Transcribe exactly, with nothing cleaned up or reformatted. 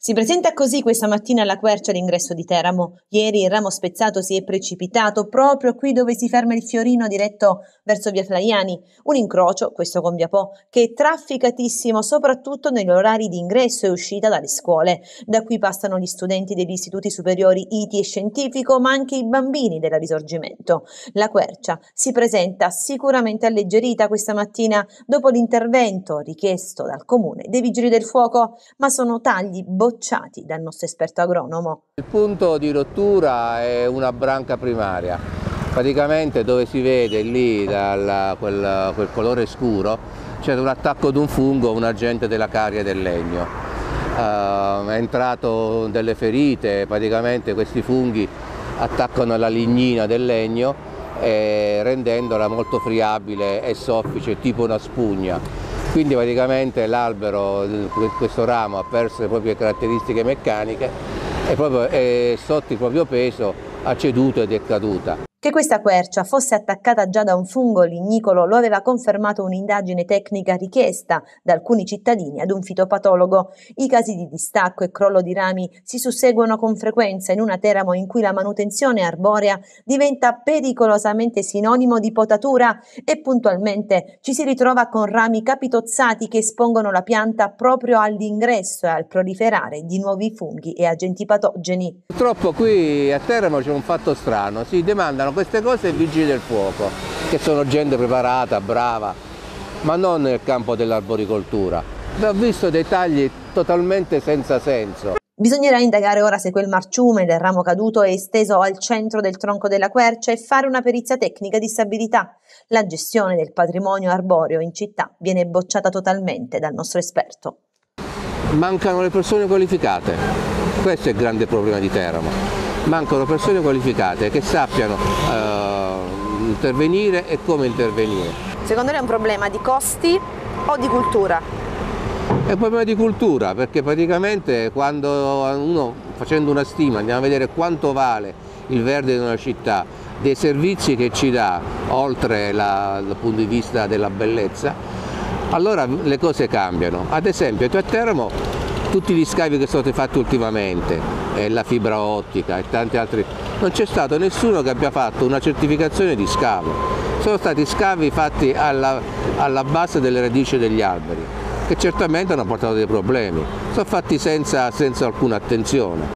Si presenta così questa mattina alla Quercia l'ingresso di Teramo. Ieri il ramo spezzato si è precipitato proprio qui dove si ferma il Fiorino diretto verso via Flaiani. Un incrocio, questo con via Po, che è trafficatissimo soprattutto negli orari di ingresso e uscita dalle scuole. Da qui passano gli studenti degli istituti superiori I T I e Scientifico, ma anche i bambini della Risorgimento. La Quercia si presenta sicuramente alleggerita questa mattina dopo l'intervento richiesto dal comune dei Vigili del Fuoco, ma sono tagli bocciati dal nostro esperto agronomo. Il punto di rottura è una branca primaria, praticamente dove si vede lì dal, quel, quel colore scuro c'è un attacco di un fungo, un agente della carie del legno. Uh, è entrato delle ferite, praticamente questi funghi attaccano la lignina del legno eh, rendendola molto friabile e soffice, tipo una spugna. Quindi praticamente l'albero, questo ramo, ha perso le proprie caratteristiche meccaniche e proprio eh, sotto il proprio peso ha ceduto ed è caduta. Che questa quercia fosse attaccata già da un fungo lignicolo lo aveva confermato un'indagine tecnica richiesta da alcuni cittadini ad un fitopatologo. I casi di distacco e crollo di rami si susseguono con frequenza in una Teramo in cui la manutenzione arborea diventa pericolosamente sinonimo di potatura e puntualmente ci si ritrova con rami capitozzati che espongono la pianta proprio all'ingresso e al proliferare di nuovi funghi e agenti patogeni. Purtroppo qui a Teramo c'è un fatto strano, si demandano queste cose ai Vigili del Fuoco, che sono gente preparata, brava, ma non nel campo dell'arboricoltura. Ho visto dei tagli totalmente senza senso. Bisognerà indagare ora se quel marciume del ramo caduto è esteso al centro del tronco della quercia e fare una perizia tecnica di stabilità. La gestione del patrimonio arboreo in città viene bocciata totalmente dal nostro esperto. Mancano le persone qualificate, questo è il grande problema di Teramo. Mancano persone qualificate che sappiano uh, intervenire e come intervenire. Secondo lei è un problema di costi o di cultura? È un problema di cultura, perché praticamente quando uno, facendo una stima, andiamo a vedere quanto vale il verde in una città, dei servizi che ci dà, oltre la, dal punto di vista della bellezza, allora le cose cambiano. Ad esempio, a Teramo tutti gli scavi che sono stati fatti ultimamente, eh, la fibra ottica e tanti altri, non c'è stato nessuno che abbia fatto una certificazione di scavo. Sono stati scavi fatti alla, alla base delle radici degli alberi, che certamente hanno portato dei problemi, sono fatti senza, senza alcuna attenzione.